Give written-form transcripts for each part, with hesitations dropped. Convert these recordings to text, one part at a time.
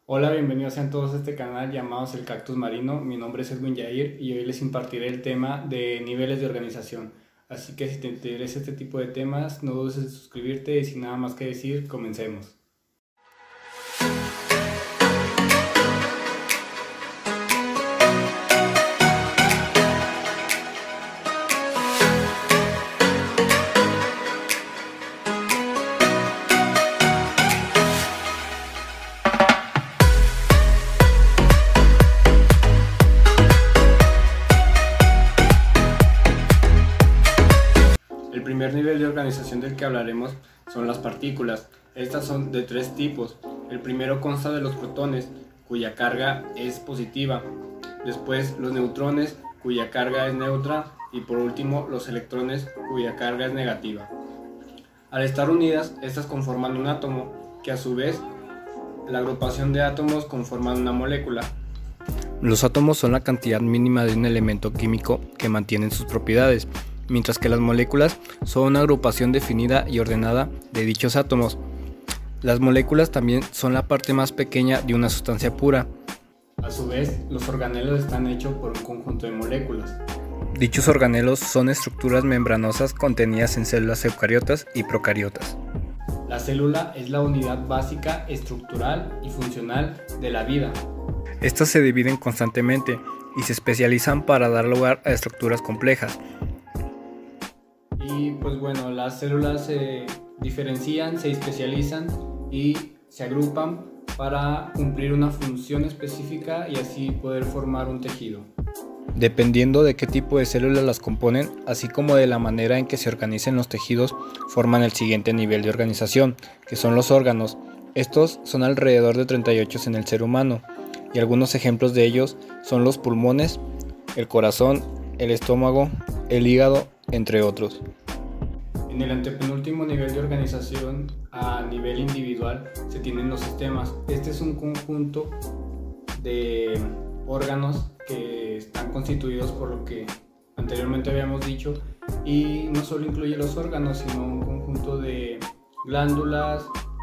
Hola, bienvenidos sean todos a este canal llamado El Cactus Marino. Mi nombre es Edwin Yair y hoy les impartiré el tema de niveles de organización. Así que si te interesa este tipo de temas, no dudes en suscribirte y sin nada más que decir, comencemos. El primer nivel de organización del que hablaremos son las partículas. Estas son de tres tipos. El primero consta de los protones, cuya carga es positiva. Después los neutrones, cuya carga es neutra. Y por último los electrones, cuya carga es negativa. Al estar unidas, estas conforman un átomo, que a su vez, la agrupación de átomos conforman una molécula. Los átomos son la cantidad mínima de un elemento químico que mantienen sus propiedades, mientras que las moléculas son una agrupación definida y ordenada de dichos átomos. Las moléculas también son la parte más pequeña de una sustancia pura. A su vez, los organelos están hechos por un conjunto de moléculas. Dichos organelos son estructuras membranosas contenidas en células eucariotas y procariotas. La célula es la unidad básica, estructural y funcional de la vida. Estas se dividen constantemente y se especializan para dar lugar a estructuras complejas. Y pues bueno, las células se diferencian, se especializan y se agrupan para cumplir una función específica y así poder formar un tejido. Dependiendo de qué tipo de células las componen, así como de la manera en que se organicen los tejidos, forman el siguiente nivel de organización, que son los órganos. Estos son alrededor de 38 en el ser humano, y algunos ejemplos de ellos son los pulmones, el corazón, el estómago, el hígado, entre otros. En el antepenúltimo nivel de organización, a nivel individual, se tienen los sistemas. Este es un conjunto de órganos que están constituidos por lo que anteriormente habíamos dicho, y no solo incluye los órganos, sino un conjunto de glándulas,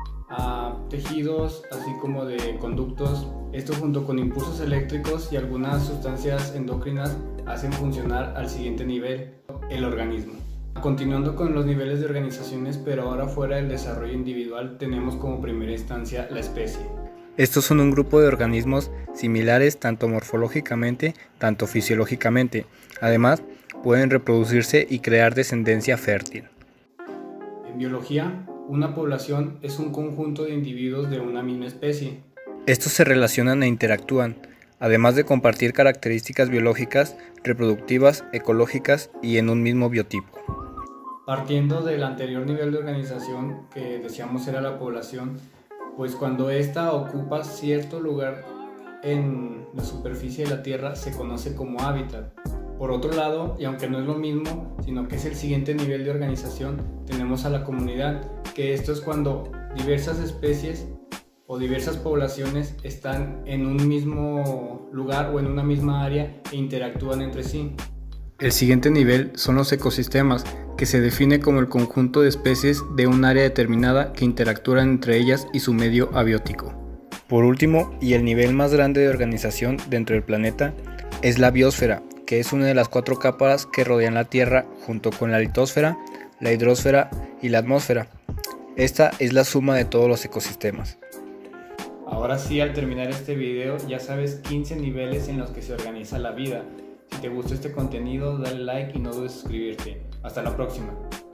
tejidos, así como de conductos. Esto junto con impulsos eléctricos y algunas sustancias endócrinas hacen funcionar al siguiente nivel, el organismo. Continuando con los niveles de organizaciones, pero ahora fuera del desarrollo individual, tenemos como primera instancia la especie. Estos son un grupo de organismos similares tanto morfológicamente, tanto fisiológicamente. Además, pueden reproducirse y crear descendencia fértil. En biología, una población es un conjunto de individuos de una misma especie. Estos se relacionan e interactúan, además de compartir características biológicas, reproductivas, ecológicas y en un mismo biotipo. Partiendo del anterior nivel de organización que decíamos era la población, pues cuando ésta ocupa cierto lugar en la superficie de la Tierra se conoce como hábitat. Por otro lado, y aunque no es lo mismo, sino que es el siguiente nivel de organización, tenemos a la comunidad, que esto es cuando diversas especies o diversas poblaciones están en un mismo lugar o en una misma área e interactúan entre sí. El siguiente nivel son los ecosistemas, que se define como el conjunto de especies de un área determinada que interactúan entre ellas y su medio abiótico. Por último, y el nivel más grande de organización dentro del planeta, es la biosfera, que es una de las 4 capas que rodean la Tierra junto con la litosfera, la hidrosfera y la atmósfera. Esta es la suma de todos los ecosistemas. Ahora sí, al terminar este video ya sabes 15 niveles en los que se organiza la vida. Si te gustó este contenido, dale like y no dudes en suscribirte. Hasta la próxima.